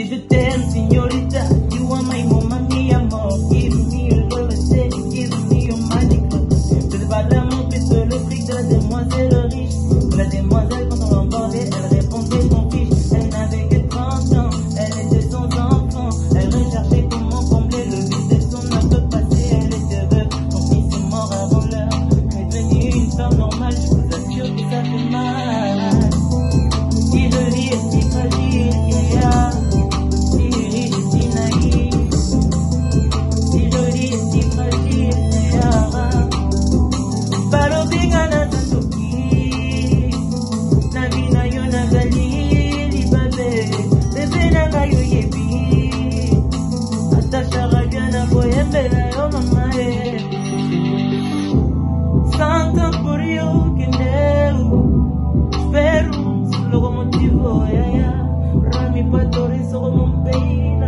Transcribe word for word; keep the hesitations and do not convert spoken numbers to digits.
je t'aime, signorita. You are my mama, mi amor. Give me a love, say, give me your magic love. Je ne pas l'amour, plus que le fric de la demoiselle riche. La demoiselle, quand on l'embordait, elle répondait qu'on fiche. Elle n'avait que trente ans, elle était sans enfant. Elle recherchait comment combler le vide de son âme passé. Elle était veuve, son fils est mort avant l'heure. Elle est devenue une femme normale, je vous assure que ça fait mal. Si le lit est si fragile, yeah. Si riche et si naïf. Si le lit est si fragile, yeah. Balobinga na tantoki. Na bina yo na galili babe. Bebe na gayo yebi. Attacha rabia na boyembe na yo mamae. Santa por yo que neu. Espero locomotivo, yeah, yeah. Rami patori, so mon pays.